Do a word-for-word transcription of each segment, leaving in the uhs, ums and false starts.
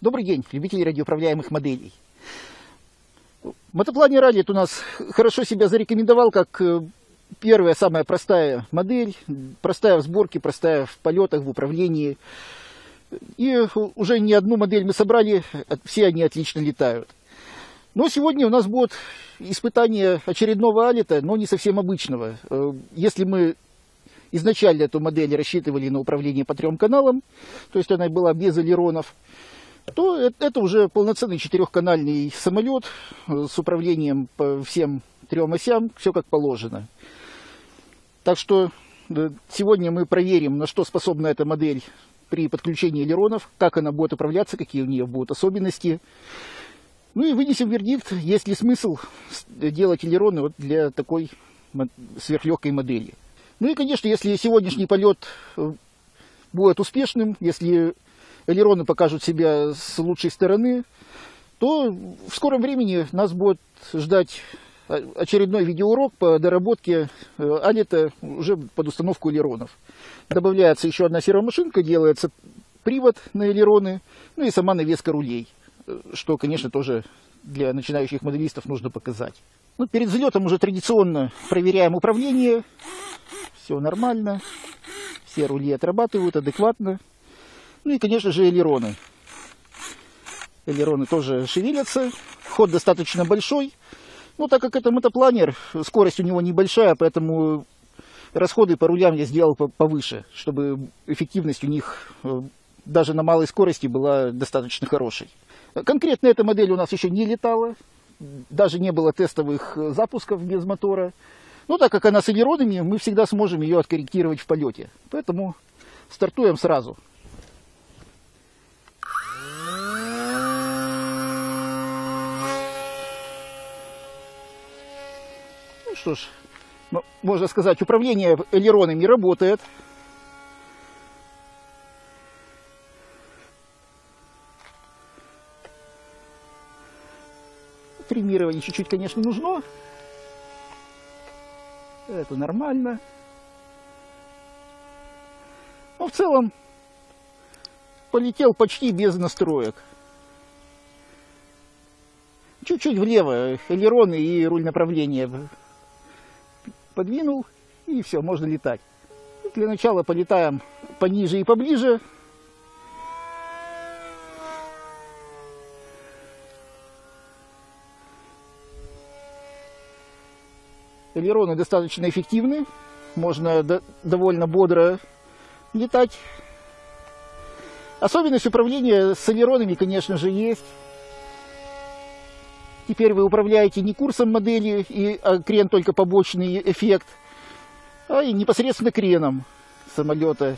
Добрый день, любители радиоуправляемых моделей. Мотопланер Rallye у нас хорошо себя зарекомендовал как первая, самая простая модель, простая в сборке, простая в полетах, в управлении. И уже не одну модель мы собрали, все они отлично летают. Но сегодня у нас будет испытание очередного алита, но не совсем обычного. Если мы изначально эту модель рассчитывали на управление по трем каналам, то есть она была без элеронов, то это уже полноценный четырехканальный самолет с управлением по всем трем осям, все как положено. Так что сегодня мы проверим, на что способна эта модель при подключении элеронов, как она будет управляться, какие у нее будут особенности. Ну и вынесем вердикт, есть ли смысл делать элероны вот для такой сверхлегкой модели. Ну и, конечно, если сегодняшний полет будет успешным, если элероны покажут себя с лучшей стороны, то в скором времени нас будет ждать очередной видеоурок по доработке алита уже под установку элеронов. Добавляется еще одна сервомашинка, делается привод на элероны, ну и сама навеска рулей, что, конечно, тоже для начинающих моделистов нужно показать. Ну, перед взлетом уже традиционно проверяем управление. Все нормально, все рули отрабатывают адекватно. Ну и, конечно же, элероны. Элероны тоже шевелятся, ход достаточно большой. Но так как это мотопланер, скорость у него небольшая, поэтому расходы по рулям я сделал повыше, чтобы эффективность у них даже на малой скорости была достаточно хорошей. Конкретно эта модель у нас еще не летала, даже не было тестовых запусков без мотора. Но так как она с элеронами, мы всегда сможем ее откорректировать в полете. Поэтому стартуем сразу. Ну что ж, ну, можно сказать, управление элеронами работает. Триммирование чуть-чуть, конечно, нужно. Это нормально. Но в целом полетел почти без настроек. Чуть-чуть влево элероны и руль направления подвинул, и все, можно летать. Для начала полетаем пониже и поближе. Элероны достаточно эффективны, можно до, довольно бодро летать. Особенность управления с элеронами, конечно же, есть. Теперь вы управляете не курсом модели, и, а крен только побочный эффект, а и непосредственно креном самолета.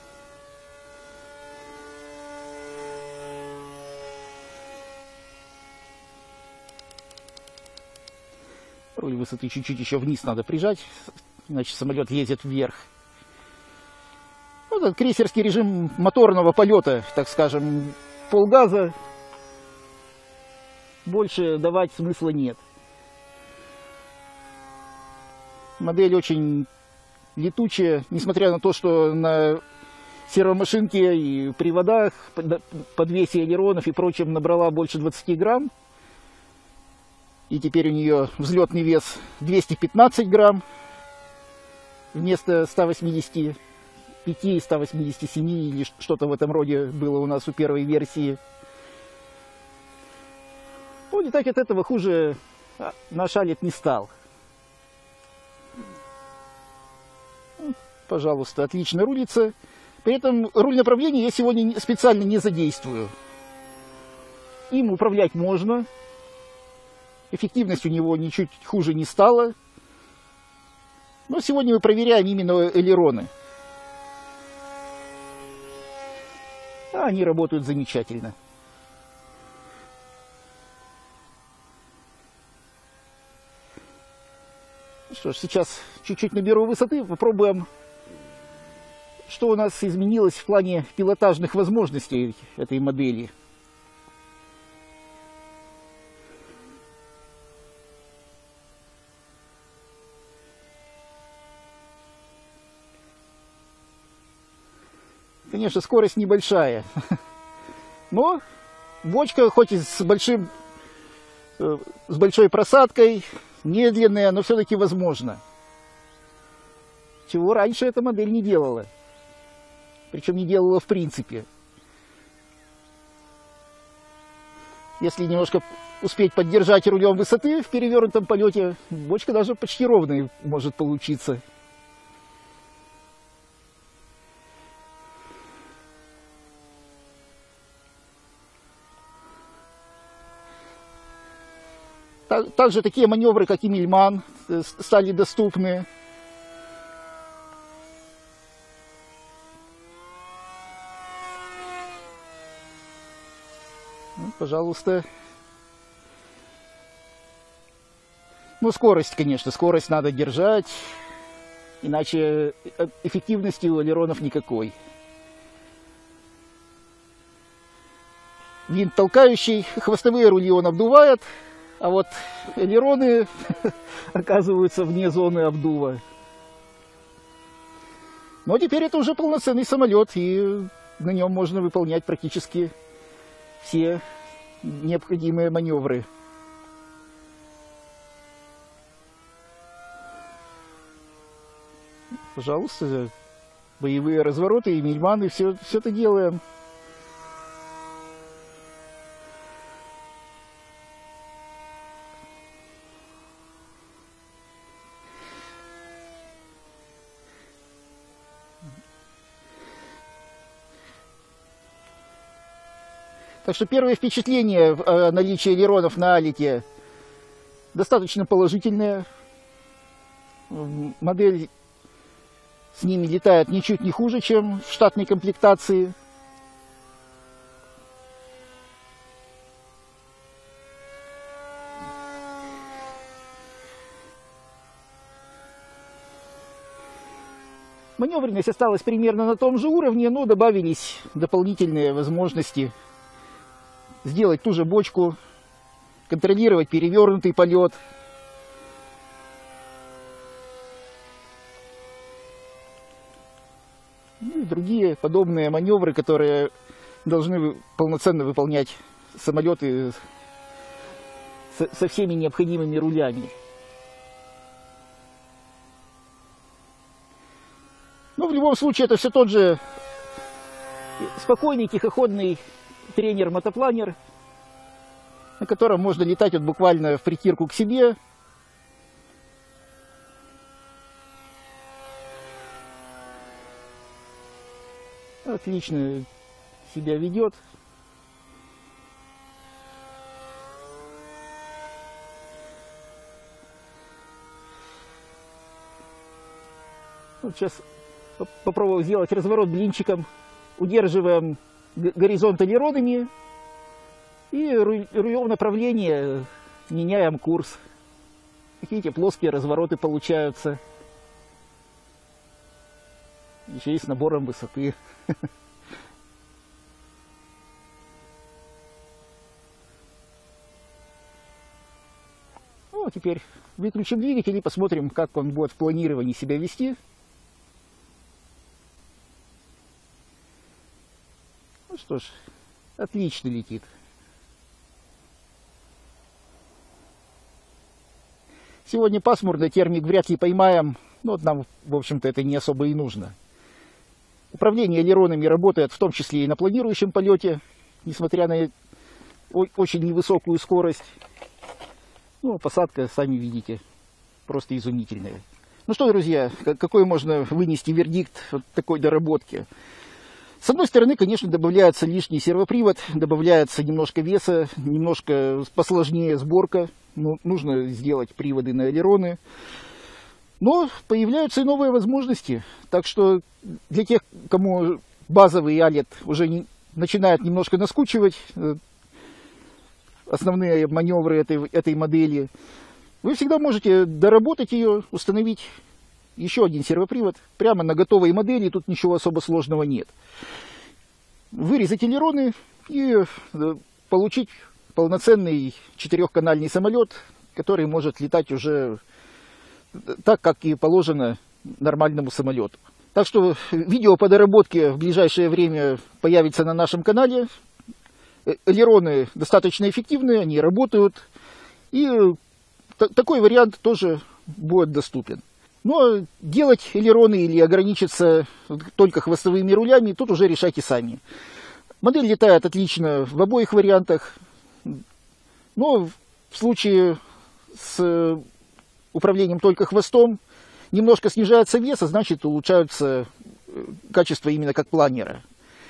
Руль высоты чуть-чуть еще вниз надо прижать, иначе самолет лезет вверх. Вот этот крейсерский режим моторного полета, так скажем, полгаза. Больше давать смысла нет. Модель очень летучая, несмотря на то, что на сервомашинке и приводах, подвесе элеронов и прочем набрала больше двадцати грамм. И теперь у нее взлетный вес двести пятнадцать грамм вместо ста восьмидесяти пяти — ста восьмидесяти семи или что-то в этом роде было у нас у первой версии. Ну, не так от этого хуже наш алит не стал. Пожалуйста, отлично рулится. При этом руль направления я сегодня специально не задействую. Им управлять можно. Эффективность у него ничуть хуже не стала. Но сегодня мы проверяем именно элероны. А они работают замечательно. Что ж, сейчас чуть-чуть наберу высоты, попробуем, что у нас изменилось в плане пилотажных возможностей этой модели. Конечно, скорость небольшая, но Бочка, хоть и с большим, с большой просадкой, медленная, но все-таки возможно. Чего раньше эта модель не делала. Причем не делала в принципе. Если немножко успеть поддержать рулем высоты в перевернутом полете, бочка даже почти ровной может получиться. Также такие маневры, как и Мильман, стали доступны. Ну, пожалуйста. Ну, скорость, конечно, скорость надо держать, иначе эффективности у элеронов никакой. Винт толкающий, хвостовые рули он обдувает, а вот элероны оказываются вне зоны обдува. Но теперь это уже полноценный самолет, и на нем можно выполнять практически все необходимые маневры. Пожалуйста, боевые развороты и Мильманы, все, все это делаем. Так что первое впечатление о наличии элеронов на Алике достаточно положительное. Модель с ними летает ничуть не хуже, чем в штатной комплектации. Маневренность осталась примерно на том же уровне, но добавились дополнительные возможности сделать ту же бочку, контролировать перевернутый полет. Ну и другие подобные маневры, которые должны полноценно выполнять самолеты со, со всеми необходимыми рулями. Но в любом случае это все тот же спокойный, тихоходный тренер-мотопланер, на котором можно летать вот буквально в притирку к себе. Отлично себя ведет. Вот сейчас попробую сделать разворот блинчиком. Удерживаем горизонт элеронами и рулем направления меняем курс. Какие-то плоские развороты получаются. Еще и с набором высоты. Ну, теперь выключим двигатель и посмотрим, как он будет в планировании себя вести. Ну что ж, отлично летит. Сегодня пасмурно, термик вряд ли поймаем, но нам, в общем-то, это не особо и нужно. Управление элеронами работает в том числе и на планирующем полете, несмотря на очень невысокую скорость. Ну, посадка, сами видите, просто изумительная. Ну что, друзья, какой можно вынести вердикт от такой доработки? С одной стороны, конечно, добавляется лишний сервопривод, добавляется немножко веса, немножко посложнее сборка. Ну, нужно сделать приводы на элероны. Но появляются и новые возможности. Так что для тех, кому базовый Алет уже не, начинает немножко наскучивать, основные маневры этой, этой модели, вы всегда можете доработать ее, установить еще один сервопривод прямо на готовой модели. Тут ничего особо сложного нет. Вырезать элероны и получить полноценный четырехканальный самолет, который может летать уже так, как и положено нормальному самолету. Так что видео по доработке в ближайшее время появится на нашем канале. Элероны достаточно эффективные, они работают. И такой вариант тоже будет доступен. Но делать элероны или ограничиться только хвостовыми рулями, тут уже решайте сами. Модель летает отлично в обоих вариантах. Но в случае с управлением только хвостом немножко снижается вес, а значит улучшаются качества именно как планера.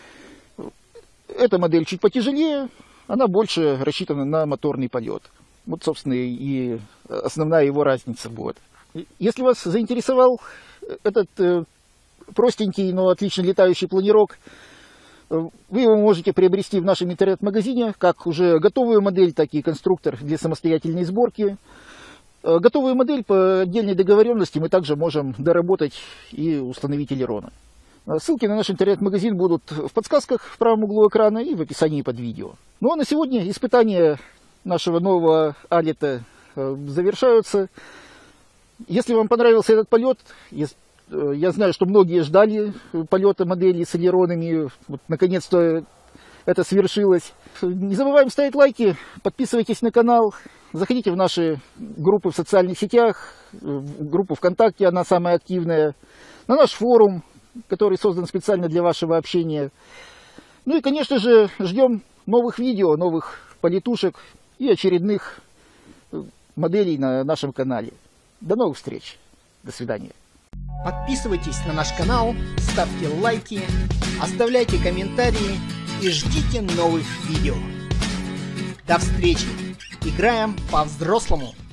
Эта модель чуть потяжелее, она больше рассчитана на моторный полет. Вот, собственно, и основная его разница будет. Если вас заинтересовал этот э, простенький, но отлично летающий планерок, вы его можете приобрести в нашем интернет-магазине, как уже готовую модель, так и конструктор для самостоятельной сборки. Готовую модель по отдельной договоренности мы также можем доработать и установить элероны. Ссылки на наш интернет-магазин будут в подсказках в правом углу экрана и в описании под видео. Ну а на сегодня испытания нашего нового Алита завершаются. Если вам понравился этот полет, я знаю, что многие ждали полета модели с элеронами, вот, наконец-то это свершилось. Не забываем ставить лайки, подписывайтесь на канал, заходите в наши группы в социальных сетях, в группу ВКонтакте, она самая активная, на наш форум, который создан специально для вашего общения. Ну и, конечно же, ждем новых видео, новых полетушек и очередных моделей на нашем канале. До новых встреч. До свидания. Подписывайтесь на наш канал, ставьте лайки, оставляйте комментарии и ждите новых видео. До встречи. Играем по-взрослому.